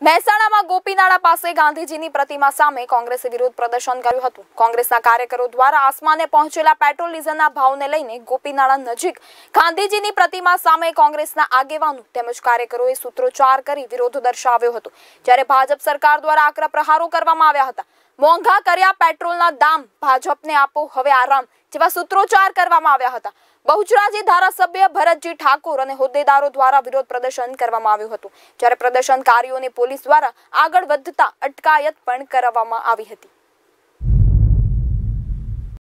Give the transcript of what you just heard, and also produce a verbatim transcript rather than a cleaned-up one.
મહેસાણામાં ગોપીનાળા પાસે ગાંધીજીની પ્રતિમા સામે કોંગ્રેસે વિરોધ પ્રદર્શન કર્યું હતું। કોંગ્રેસના કાર્યકરો દ્વારા આસમાને પહોંચેલા પેટ્રોલ ડીઝલના ભાવને લઈને ગોપીનાળા નજીક ગાંધીજીની પ્રતિમા સામે કોંગ્રેસના આગેવાનો તેમજ કાર્યકરોએ સૂત્રોચ્ચાર કરી વિરોધ દર્શાવ્યો હતો। જ્યારે ભાજપ સરકાર દ્વારા આકરા પ્રહારો કરવામાં આવ્યા હતા। મોંઘા કર્યા પેટ્રોલના દામ, ભાજપને આપો હવે આરામ જેવા સૂત્રોચ્ચાર કરવામાં આવ્યા હતા। બહુચરાજી ધારાસભ્ય ભરતજી ઠાકોર અને હોદ્દેદારો દ્વારા વિરોધ પ્રદર્શન કરવામાં આવ્યું હતું। જ્યારે પ્રદર્શનકારીઓને પોલીસ દ્વારા આગળ વધતા અટકાયત પણ કરવામાં આવી હતી।